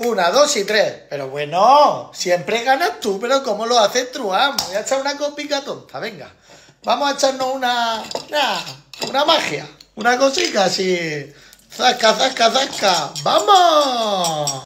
1, 2 y 3. Pero bueno, siempre ganas tú, pero ¿cómo lo haces, Truán? Voy a echar una copica tonta, venga. Vamos a echarnos una magia, una cosita así. Zasca, zasca, zasca. ¡Vamos!